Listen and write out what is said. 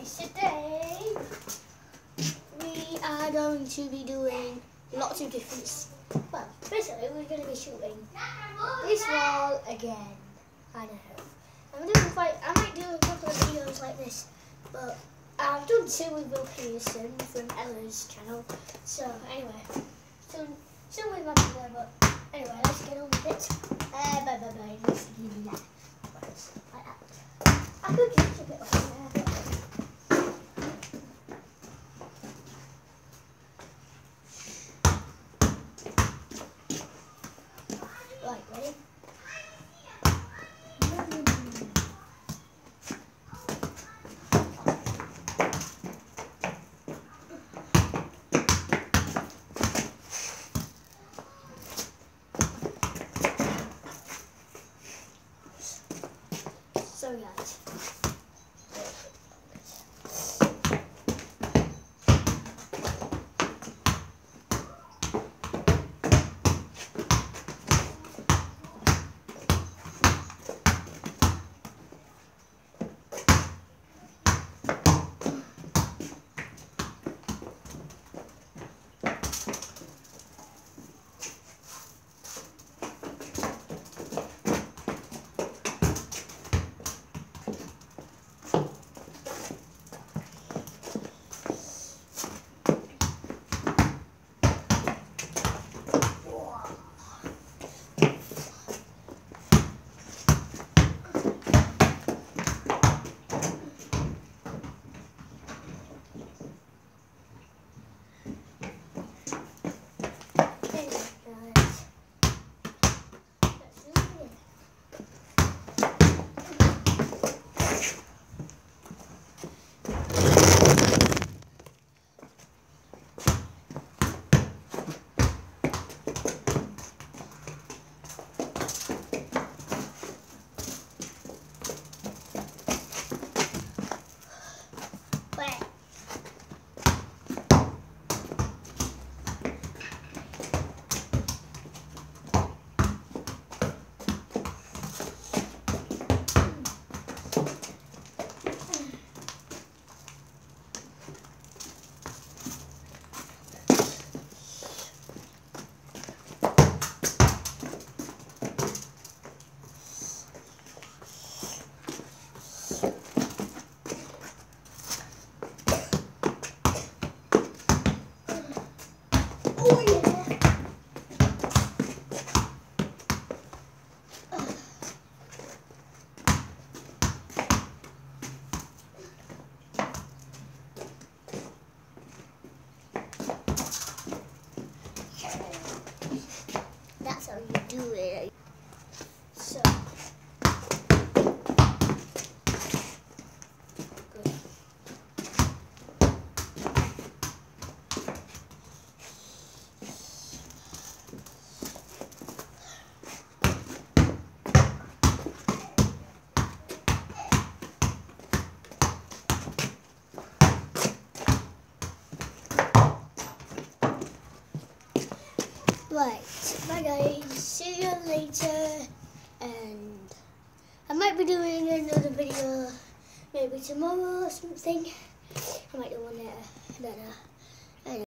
guys, today we are going to be doing lots of different, well, basically we're going to be shooting this wall again. I know. I might do a couple of videos like this, but I've done two with Will Pearson from Ella's channel, so anyway, soon with my brother, but anyway, let's get on with it. Bye. Let's give that. Like that. I could use a bit of there. Right, ready? So guys, that's how you do it. So, good. Right, bye guys, see you later, and I might be doing another video maybe tomorrow or something. I might do one later. I don't know.